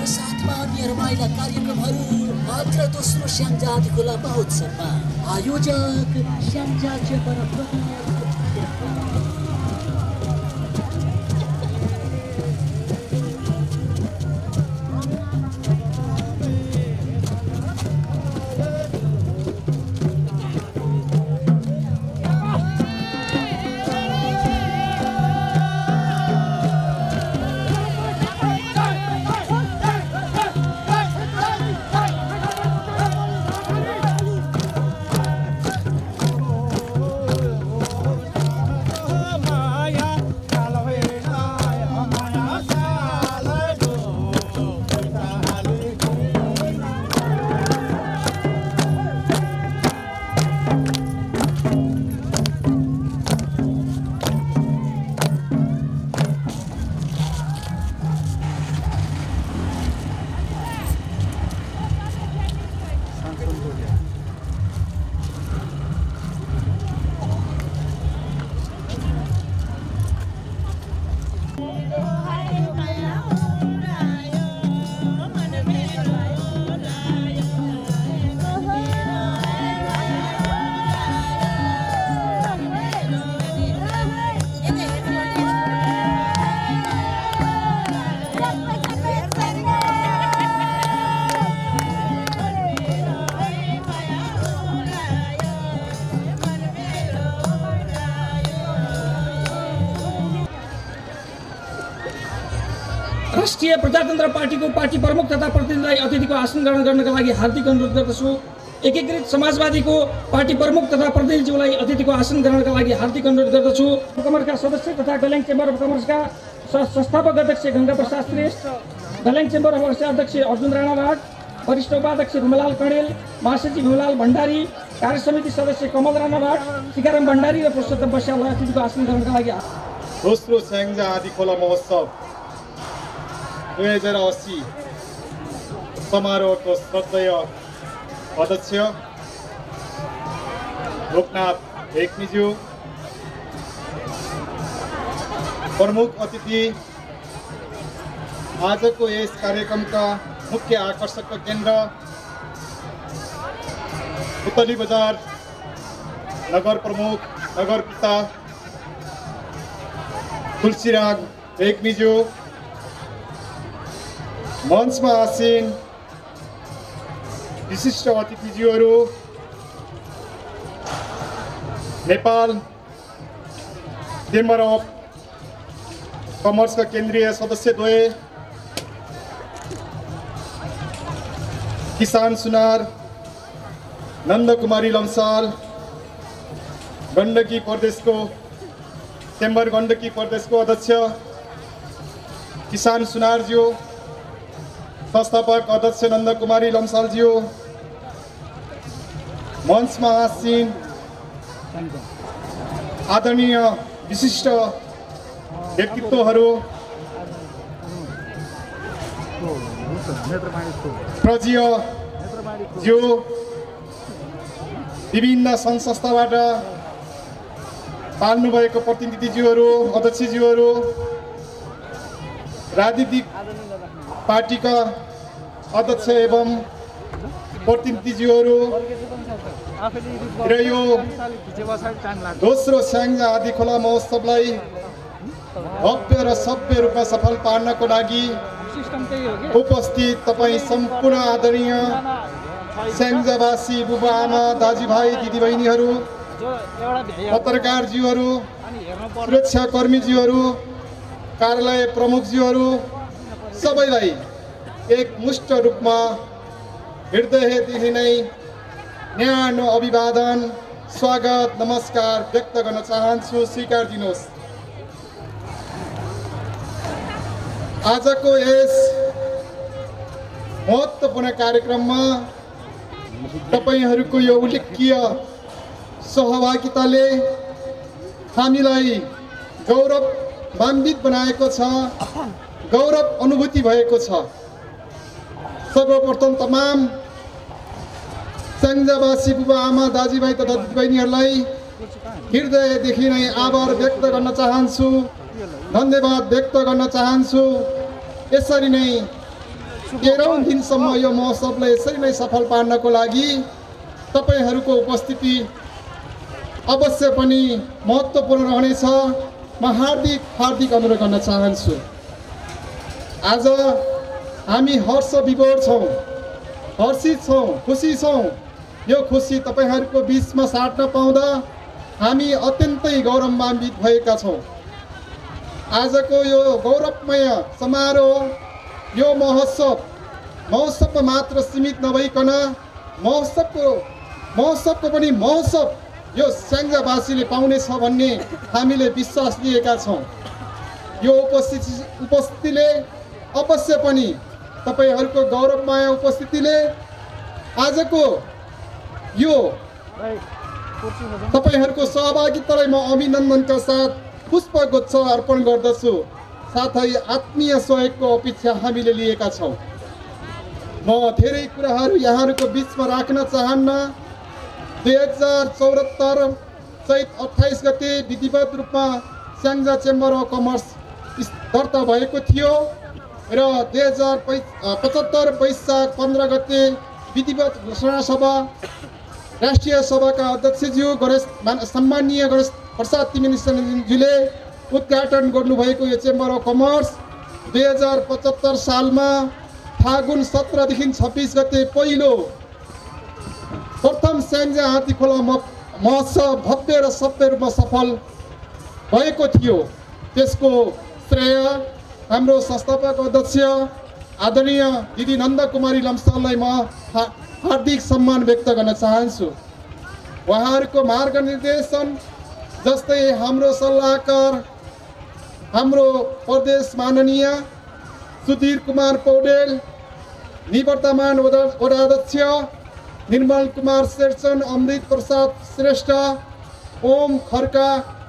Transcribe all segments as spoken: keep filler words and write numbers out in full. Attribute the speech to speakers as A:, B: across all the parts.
A: र साथमा अन्य रमाइला कार्यक्रमहरू मात्र दोस्रो श्यामजात खोला महोत्सवमा। आयोजक श्यामजात चेम्बर अफ कमर्स।
B: राष्ट्रिय प्रजातन्त्र पार्टीको पार्टी प्रमुख तथा प्रतिनिधिलाई अतिथिको आसन ग्रहण गर्नका लागि हार्दिक अनुरोध गर्दछु। एकीकृत समाजवादीको पार्टी प्रमुख तथा प्रतिनिधिज्यूलाई अतिथिको आसन ग्रहणका लागि हार्दिक अनुरोध गर्दछु। कमर्सका सदस्य तथा गल्याङ चेम्बर अफ कमर्सका संस्थापक अध्यक्ष गंगा प्रसाद श्रेष्ठ, गल्याङ चेम्बर अफ कमर्सका अध्यक्ष अर्जुन राणावाग, वरिष्ठ उपाध्यक्ष भीमलाल कणेल, महासचिव भीमलाल भण्डारी, कार्य समिति सदस्य कमल राणावाग, टीकाराम भण्डारी र पुरुषोत्तम बस्याललाई अतिथिको आसन ग्रहणका लागि।
C: दोस्रो स्याङ्जा आदि खोला महोत्सव दुई हजार अस्सी समारोहको श्रद्धेय अध्यक्ष लोकनाथ रेग्मीज्यू, प्रमुख अतिथि, आजको यस कार्यक्रमका मुख्य आकर्षकको केन्द्र पुतली बजार नगर प्रमुख नगर पिता तुलसीराम रेग्मीज्यू, मञ्चमा आसीन विशिष्ट अतिथिज्यूहरू, नेपाल चेम्बर अफ कमर्सका केन्द्रीय सदस्यद्वय, किसान सुनार नन्दकुमारी लम्साल, गण्डकी प्रदेशको चेम्बर गण्डकी प्रदेशको अध्यक्ष किसान सुनारज्यू, संस्थापक अध्यक्ष नन्दकुमारी लम्सालज्यू, मञ्चमा आसीन आदरणीय विशिष्ट व्यक्तित्वहरू, प्रज्यज्यू, विभिन्न सङ्घ संस्थाबाट पाल्नुभएको प्रतिनिधिज्यूहरू, अध्यक्षज्यूहरू, राजनीतिक पार्टीका अध्यक्ष एवं प्रतिनिधिज्यूहरू र यो दोस्रो स्याङ्जा आदि खोला महोत्सवलाई भव्य र सभ्य रूपमा सफल पार्नको लागि उपस्थित तपाईँ सम्पूर्ण आदरणीय स्याङ्जावासी बुबा आमा दाजुभाइ दिदीबहिनीहरू, पत्रकारज्यूहरू, सुरक्षाकर्मीज्यूहरू, कार्यालय प्रमुखज्यूहरू सबैलाई एक मुष्ट रूपमा हृदयदेखि नै न्यानो अभिवादन, स्वागत, नमस्कार व्यक्त गर्न चाहन्छु। स्वीकार दिनुहोस्। आजको यस महत्त्वपूर्ण कार्यक्रममा तपाईहरूको यो उल्लेख्य सहभागिताले हामीलाई गौरवान्वित बनाएको छ, गौरव अनुभूति भएको छ। सर्वप्रथम तमाम स्याङ्जावासी बुबा आमा दाजुभाइ तथा दिदीबहिनीहरूलाई हृदयदेखि नै आभार व्यक्त गर्न चाहन्छु, धन्यवाद व्यक्त गर्न चाहन्छु। यसरी नै तेह्रौँ दिनसम्म यो महोत्सवलाई यसरी नै सफल पार्नको लागि तपाईँहरूको उपस्थिति अवश्य पनि महत्त्वपूर्ण रहनेछ। म हार्दिक हार्दिक अनुरोध गर्न चाहन्छु। आज हामी हर्ष विभोर छौँ, हर्षित छौँ, खुसी छौँ। यो खुसी तपाईँहरूको बिचमा साट्न पाउँदा हामी अत्यन्तै गौरवान्वित भएका छौँ। आजको यो गौरवमय समारोह, यो महोत्सव महोत्सवमा मात्र सीमित नभइकन महोत्सवको महोत्सवको पनि महोत्सव यो स्याङ्जावासीले पाउनेछ भन्ने हामीले विश्वास लिएका छौँ। यो उपस्थिति उपस्थितिले अवश्य पनि तपाईँहरूको गौरवमय उपस्थितिले आजको यो तपाईँहरूको सहभागितालाई म अभिनन्दनका साथ पुष्पगुच्छ अर्पण गर्दछु। साथै आत्मीय सहयोगको अपेक्षा हामीले लिएका छौँ। म धेरै कुराहरू यहाँहरूको बिचमा राख्न चाहन्न। दुई हजार चौहत्तर चैत अट्ठाइस गते विधिवत रूपमा स्याङ्जा चेम्बर अफ कमर्स दर्ता भएको थियो र दुई हजार पचहत्तर वैशाख पन्ध्र गते विधिवत घोषणा सभा राष्ट्रिय सभाका अध्यक्षज्यू गणेश सम्मानीय गणेश प्रसाद तिमिनिसनज्यूले उद्घाटन गर्नुभएको यो चेम्बर अफ कमर्स दुई हजार पचहत्तर सालमा फागुन सत्रदेखि छब्बिस गते पहिलो प्रथम स्याङ्जा हात्ती खोला महोत्सव भव्य र सभ्य रूपमा सफल भएको थियो। त्यसको श्रेय हाम्रो संस्थापक अध्यक्ष आदरणीय दिदी नन्दकुमारी लम्साललाई म हार्दिक सम्मान व्यक्त गर्न चाहन्छु। उहाँहरूको मार्गनिर्देशन जस्तै हाम्रो सल्लाहकार हाम्रो प्रदेश माननीय सुधीर कुमार पौडेल, निवर्तमान वडाध्यक्ष निर्मल कुमार शेरचन, अमृत प्रसाद श्रेष्ठ, ओम खड्का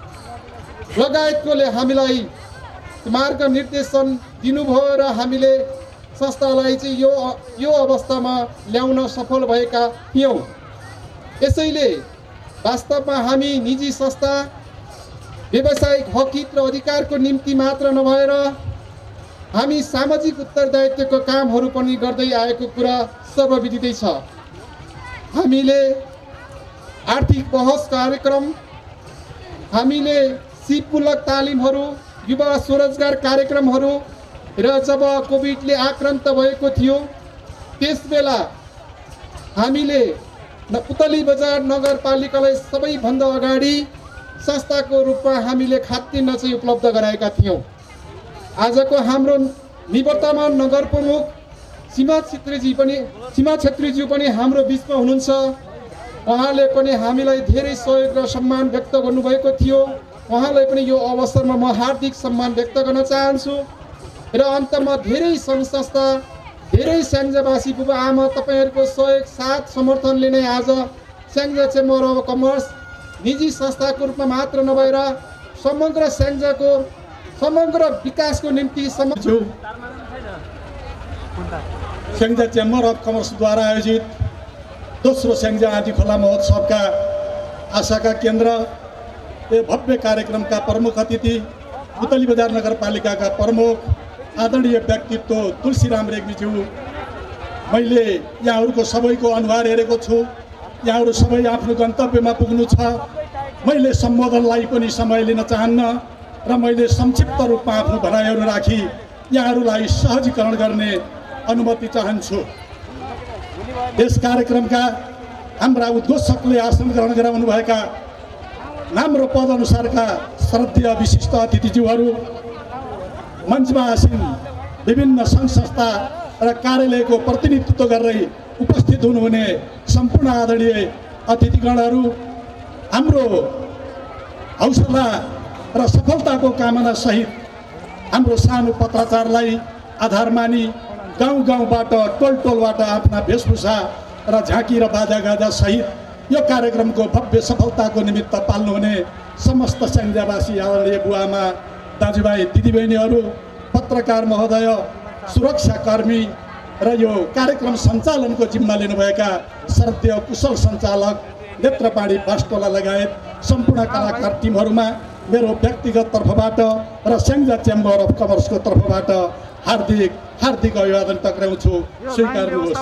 C: लगायतकोले हामीलाई मार्गनिर्देशन दिनुभयो र हामीले संस्थालाई चाहिँ यो यो अवस्थामा ल्याउन सफल भएका थियौँ। यसैले वास्तवमा हामी निजी संस्था व्यावसायिक हक हित र अधिकारको निम्ति मात्र नभएर हामी सामाजिक उत्तरदायित्वको कामहरू पनि गर्दै आएको कुरा सर्वविदितै छ। हामीले आर्थिक बहस कार्यक्रम, हामीले सिपमूलक तालिमहरू, युवा स्वरोजगार कार्यक्रमहरू र जब कोभिडले आक्रान्त भएको थियो त्यसबेला हामीले पुतली बजार नगरपालिकालाई सबैभन्दा अगाडि संस्थाको रूपमा हामीले खाद्यान्न चाहिँ उपलब्ध गराएका थियौँ। आजको हाम्रो निवर्तमान नगर प्रमुख सीमा छेत्रीजी पनि सीमा छेत्रीज्यू पनि हाम्रो बिचमा हुनुहुन्छ। उहाँले पनि हामीलाई धेरै सहयोग र सम्मान व्यक्त गर्नुभएको थियो। उहाँलाई पनि यो अवसरमा म हार्दिक सम्मान व्यक्त गर्न चाहन्छु। र अन्तमा धेरै सङ्घ संस्था, धेरै स्याङ्जावासी बुबा आमा तपाईँहरूको सहयोग साथ समर्थनले नै आज स्याङ्जा चेम्बर अफ कमर्स निजी संस्थाको रूपमा मात्र नभएर समग्र स्याङ्जाको समग्र विकासको निम्ति समझु
D: स्याङ्जा चेम्बर अफ कमर्सद्वारा आयोजित दोस्रो स्याङ्जा आँधी खोला महोत्सवका आशाका केन्द्र ए भव्य कार्यक्रमका प्रमुख अतिथि पुतली बजार नगरपालिकाका प्रमुख आदरणीय व्यक्तित्व तुलसीराम रेग्मीज्यू, मैले यहाँहरूको सबैको अनुहार हेरेको छु। यहाँहरू सबै आफ्नो गन्तव्यमा पुग्नु छ। मैले सम्बोधनलाई पनि समय लिन चाहन्न र मैले संक्षिप्त रूपमा आफ्नो भनाइहरू राखी यहाँहरूलाई सहजीकरण गर्ने अनुमति चाहन्छु। यस कार्यक्रमका हाम्रा उद्घोषकले आसन ग्रहण गराउनुभएका हाम्रो पदअनुसारका श्रद्धेय विशिष्ट अतिथिज्यूहरू, मञ्चमा आसीन विभिन्न सङ्घ संस्था र कार्यालयको प्रतिनिधित्व गर्दै उपस्थित हुनुहुने सम्पूर्ण आदरणीय अतिथिगणहरू, हाम्रो हौसला र सफलताको कामना सहित हाम्रो सानो पत्राचारलाई आधार मानी गाउँ गाउँबाट टोल टोलबाट आफ्ना वेशभूषा र झाँकी र बाजागाजा सहित यो कार्यक्रमको भव्य सफलताको निमित्त पाल्नुहुने समस्त स्याङ्जावासी आदरणीय बुवामा, दाजुभाइ, दिदीबहिनीहरू, पत्रकार महोदय, सुरक्षाकर्मी र यो कार्यक्रम सञ्चालनको जिम्मा लिनुभएका श्रद्धेय कुशल सञ्चालक नेत्रपाणी बास्टोला लगायत सम्पूर्ण कलाकार टिमहरूमा मेरो व्यक्तिगत तर्फबाट र स्याङ्जा चेम्बर अफ कमर्सको तर्फबाट हार्दिक हार्दिक अभिवादन टक्राउँछु, स्वीकार्नुहोस्।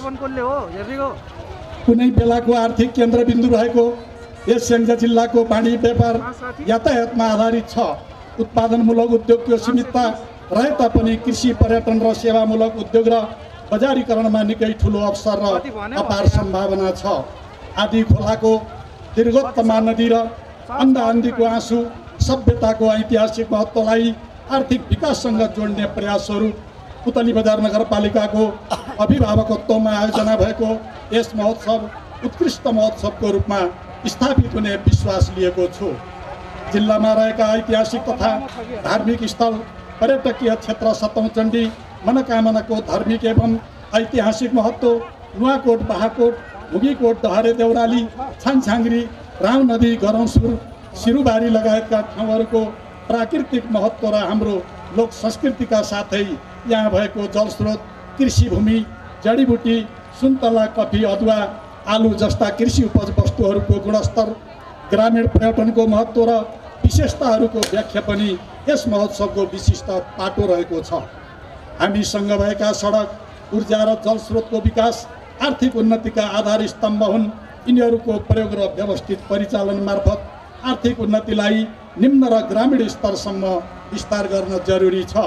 D: कुनै बेलाको आर्थिक केन्द्रबिन्दु रहेको यस स्याङ्जा जिल्लाको वाणिज्य व्यापार यातायातमा आधारित छ। उत्पादनमूलक उद्योगको सीमितता रहे तापनि कृषि, पर्यटन र सेवामूलक उद्योग र बजारीकरणमा निकै ठुलो अवसर र अपार सम्भावना छ। आदि खोलाको दीर्घोत्तमा नदी र अन्धा आन्धीको आँसु सभ्यताको ऐतिहासिक महत्त्वलाई आर्थिक विकाससँग जोड्ने प्रयासहरू पुतली बजार नगरपालिकाको अभिभावकत्वमा आयोजना भएको यस महोत्सव उत्कृष्ट महोत्सवको रूपमा स्थापित हुने विश्वास लिएको छु। जिल्लामा रहेका ऐतिहासिक तथा धार्मिक स्थल, पर्यटकीय क्षेत्र सप्तमचण्डी, मनोकामनाको धार्मिक एवं ऐतिहासिक महत्त्व, नुवाकोट, बाहाकोट, मुगीकोट, दहरे देउराली, छाङछाङ्ग्री, राव नदी, गरौँसुर, सिरुबारी लगायतका ठाउँहरूको प्राकृतिक महत्त्व र हाम्रो लोक संस्कृतिका साथै यहाँ भएको जलस्रोत, कृषि भूमि, जडीबुटी, सुन्तला, कफी, अदुवा, आलु जस्ता कृषि उपज वस्तुहरूको गुणस्तर, ग्रामीण पर्यटनको महत्त्व र विशेषताहरूको व्याख्या पनि यस महोत्सवको विशिष्ट पाटो रहेको छ। हामीसँग भएका सडक, ऊर्जा र जलस्रोतको विकास आर्थिक उन्नतिका आधार स्तम्भ हुन्। यिनीहरूको प्रयोग र व्यवस्थित परिचालन मार्फत आर्थिक उन्नतिलाई निम्न र ग्रामीण स्तरसम्म विस्तार गर्न जरुरी छ।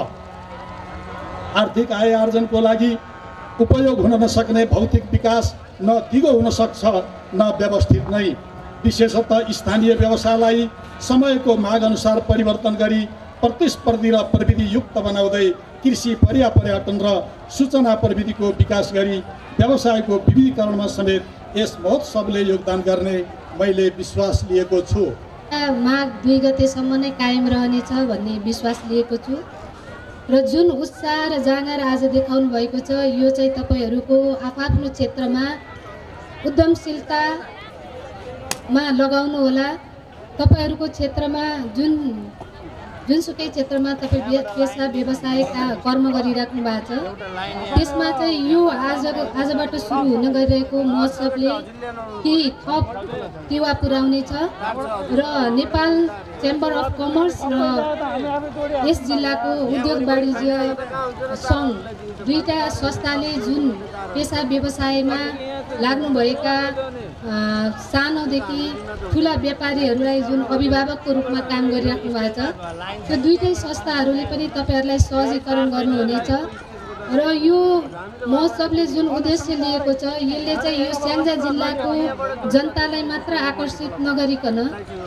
D: आर्थिक आय आर्जनको लागि उपयोग हुन नसक्ने भौतिक विकास न दिगो हुन सक्छ न व्यवस्थित नै। विशेषतः स्थानीय व्यवसायलाई समयको माग अनुसार परिवर्तन गरी प्रतिस्पर्धी र प्रविधियुक्त बनाउँदै कृषि, पर्या पर्यटन र सूचना प्रविधिको विकास गरी व्यवसायको विविधीकरणमा समेत यस महोत्सवले योगदान गर्ने मैले विश्वास लिएको छु।
E: माघ दुई गतेसम्म नै कायम रहनेछ भन्ने विश्वास लिएको छु र जुन उत्साह र जाँगर आज देखाउनु भएको छ यो चाहिँ तपाईहरूको आफआफ्नो क्षेत्रमा उद्यमशीलतामा लगाउनु होला। तपाईहरूको क्षेत्रमा जुन जुनसुकै क्षेत्रमा तपाईँ पेसा व्यवसायका कर्म गरिराख्नु भएको छ त्यसमा चाहिँ यो आज आजबाट सुरु हुन गइरहेको महोत्सवले केही थप टेवा पुर्याउनेछ र नेपाल चेम्बर अफ कमर्स र यस जिल्लाको उद्योग वाणिज्य सङ्घ दुईटा संस्थाले जुन पेसा व्यवसायमा लाग्नुभएका सानोदेखि ठुला व्यापारीहरूलाई जुन अभिभावकको रूपमा काम गरिराख्नु भएको छ त्यो दुईटै संस्थाहरूले पनि तपाईहरूलाई सहजीकरण गर्नुहुनेछ र यो महोत्सवले जुन उद्देश्य लिएको छ यसले चाहिँ यो स्याङ्जा जिल्लाको जनतालाई मात्र आकर्षित नगरिकन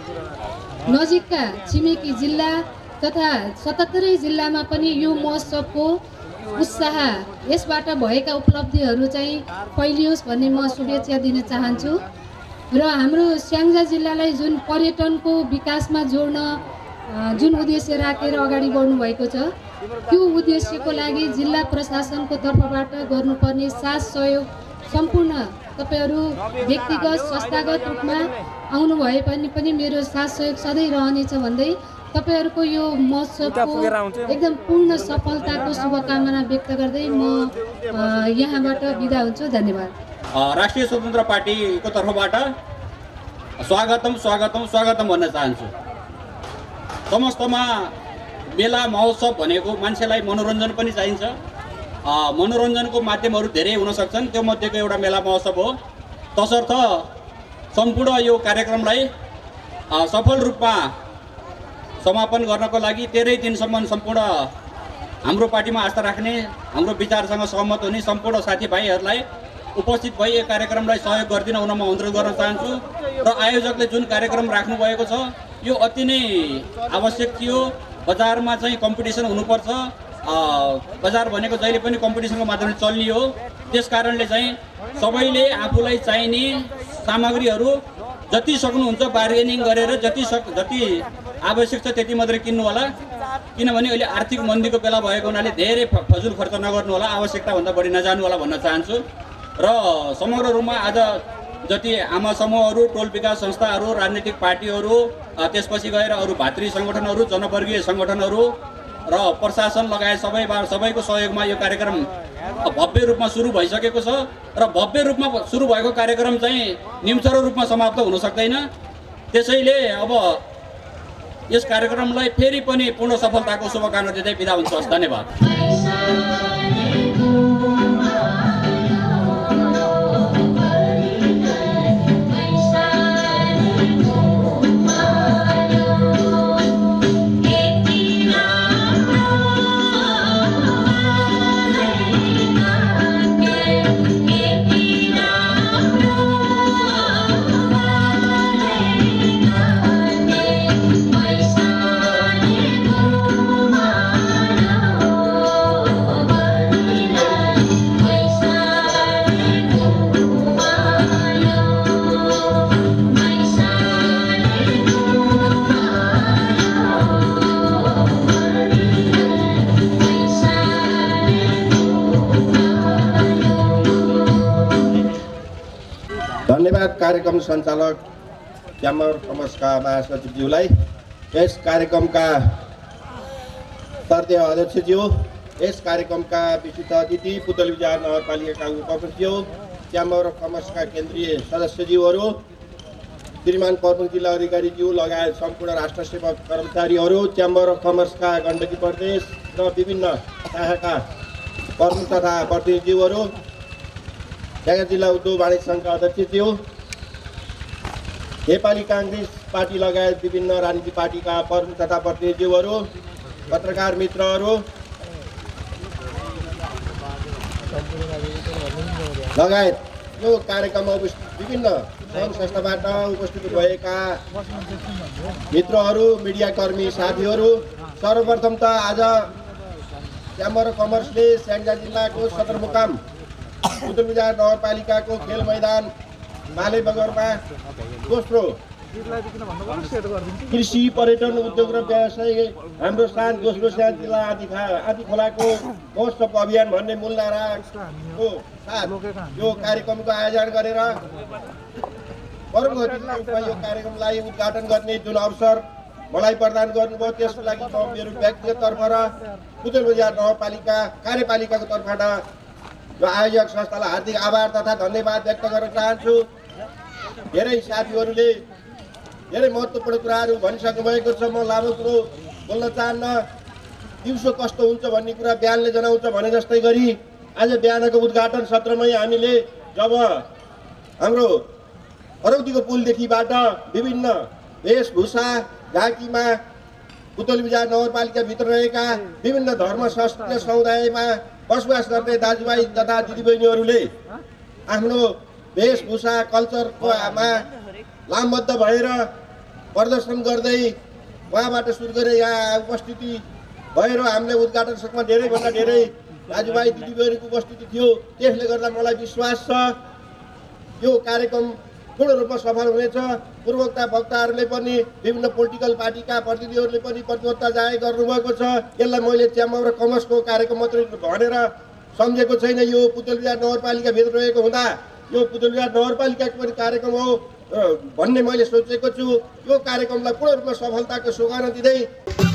E: नजिकका छिमेकी जिल्ला तथा सतहत्तरै जिल्लामा पनि यो महोत्सवको उत्साह यसबाट भएका उपलब्धिहरू चाहिँ फैलियोस् भन्ने म शुभेच्छा दिन चाहन्छु र हाम्रो स्याङ्जा जिल्लालाई जुन पर्यटनको विकासमा जोड्न जुन उद्देश्य राखेर अगाडि बढ्नु भएको छ त्यो उद्देश्यको लागि जिल्ला प्रशासनको तर्फबाट गर्नुपर्ने साथ सहयोग सम्पूर्ण तपाईहरू व्यक्तिगत संस्थागत रूपमा आउनु भए पनि पनि मेरो साथ सहयोग सधैँ रहनेछ भन्दै तपाईहरूको यो महोत्सवको एकदम पूर्ण सफलताको शुभकामना व्यक्त गर्दै म यहाँबाट बिदा हुन्छु। धन्यवाद।
F: राष्ट्रिय स्वतन्त्र पार्टीको तर्फबाट स्वागतम स्वागतम स्वागतम भन्न चाहन्छु। समस्तमा मेला महोत्सव भनेको मान्छेलाई मनोरञ्जन पनि चाहिन्छ। मनोरञ्जनको माध्यमहरू धेरै हुन सक्छन्, त्यो मध्येको एउटा मेला महोत्सव हो। तसर्थ सम्पूर्ण यो कार्यक्रमलाई सफल रूपमा समापन गर्नको लागि तेह्रै दिनसम्म सम्पूर्ण हाम्रो पार्टीमा आस्था राख्ने, हाम्रो विचारसँग सहमत हुने सम्पूर्ण साथीभाइहरूलाई उपस्थित भई यो कार्यक्रमलाई सहयोग गरिदिन हुन म अनुरोध गर्न चाहन्छु र आयोजकले जुन कार्यक्रम राख्नु भएको छ यो अति नै आवश्यक थियो। बजारमा चाहिँ कम्पिटिसन हुनुपर्छ, बजार भनेको जहिले पनि कम्पिटिसनको माध्यमले चल्ने हो। त्यस कारणले चाहिँ सबैले आफूलाई चाहिने सामग्रीहरू जति सक्नुहुन्छ बार्गेनिङ गरेर जति सक जति आवश्यक छ त्यति मात्रै किन्नु होला, किनभने अहिले आर्थिक मन्दीको बेला भएको हुनाले धेरै फजुल खर्च नगर्नु होला, आवश्यकताभन्दा बढी नजानु होला भन्न चाहन्छु। र समग्र रूपमा आज जति आमा समूहहरू, टोल विकास संस्थाहरू, राजनीतिक पार्टीहरू, त्यसपछि गएर अरू भातृ सङ्गठनहरू, जनवर्गीय सङ्गठनहरू र प्रशासन लगायत सबै सबैको सहयोगमा यो कार्यक्रम भव्य रूपमा सुरु भइसकेको छ र भव्य रूपमा सुरु भएको कार्यक्रम चाहिँ निम्चरो रूपमा समाप्त हुन सक्दैन। त्यसैले अब यस कार्यक्रमलाई फेरि पनि पूर्ण सफलताको शुभकामना दिँदै बिदा हुन्छु। धन्यवाद।
G: धन्यवाद कार्यक्रम सञ्चालक च्याम्बर कमर्सका महासचिवज्यूलाई, यस कार्यक्रमका स्तरीय अध्यक्षज्यू, यस कार्यक्रमका विशिष्ट अतिथि, पुतली बजार नगरपालिकाका उपप्रमुखज्यू, च्याम्बर अफ कमर्सका केन्द्रीय सदस्यज्यूहरू, श्रीमान प्रमुख जिल्ला अधिकारीज्यू लगायत सम्पूर्ण राष्ट्र सेवक कर्मचारीहरू, च्याम्बर अफ कमर्सका गण्डकी प्रदेश र विभिन्न शाखाका प्रमुख तथा प्रतिनिधिज्यूहरू, ढाका जिल्ला उद्योग वाणिज्य सङ्घका अध्यक्षज्यू, नेपाली काङ्ग्रेस पार्टी लगायत विभिन्न राजनीतिक पार्टीका प्रमुख तथा प्रतिनिधिज्यूहरू, पत्रकार मित्रहरू लगायत यो कार्यक्रममा उपस्थित विभिन्न सङ्घ संस्थाबाट उपस्थित भएका मित्रहरू, मिडियाकर्मी साथीहरू, सर्वप्रथम त आज च्याम्बर अफ कमर्सले स्याङ्जा जिल्लाको सदरमुकाम पुतली बजार नगरपालिकाको खेल मैदान माले बगरमा दोस्रो कृषि पर्यटन उद्योग र व्यवसाय हाम्रो साथ दोस्रो साथ जिल्ला आदि आदि खोलाको महोत्सव अभियान भन्ने मूल नाराको साथ यो कार्यक्रमको आयोजन गरेर प्रमुख अतिथिको रूपमा यो कार्यक्रमलाई उद्घाटन गर्ने जुन अवसर मलाई प्रदान गर्नुभयो, त्यसको लागि म मेरो व्यक्तिगत तर्फ र पुतली बजार नगरपालिका कार्यपालिकाको तर्फबाट यो आयोजक संस्थालाई हार्दिक आभार तथा धन्यवाद व्यक्त गर्न चाहन्छु। धेरै साथीहरूले धेरै महत्त्वपूर्ण कुराहरू भनिसक्नु भएको छ, म लामो कुरो बोल्न चाहन्न। दिउँसो कस्तो हुन्छ भन्ने कुरा बिहानले जनाउँछ भने जस्तै गरी आज बिहानको उद्घाटन सत्रमै हामीले जब हाम्रो अरौतीको पुलदेखिबाट विभिन्न वेशभूषा झाँकीमा पुतली बजार नगरपालिकाभित्र रहेका विभिन्न धर्म संस्कृति समुदायमा बसोबास गर्ने दाजुभाइ तथा दिदीबहिनीहरूले आफ्नो वेशभूषा कल्चरको मा लामबद्ध भएर प्रदर्शन गर्दै उहाँबाट सुरु गरेर यहाँ उपस्थिति भएर हामीले उद्घाटन सभामा धेरैभन्दा धेरै दाजुभाइ दिदीबहिनीको उपस्थिति थियो। त्यसले गर्दा मलाई विश्वास छ यो कार्यक्रम पूर्ण रूपमा सफल हुनेछ। पूर्वोक्ता वक्ताहरूले पनि विभिन्न पोलिटिकल पार्टीका प्रतिनिधिहरूले पनि प्रतिबद्धता जाहेर गर्नुभएको छ। यसलाई मैले च्याम्बर अफ कमर्सको कार्यक्रम मात्रै भनेर सम्झेको छैन। यो पुतली बजार नगरपालिकाभित्र रहेको हुँदा यो पुतली बजार नगरपालिकाको पनि कार्यक्रम हो भन्ने मैले सोचेको छु। यो कार्यक्रमलाई पूर्ण रूपमा सफलताको शुभकामना दिँदै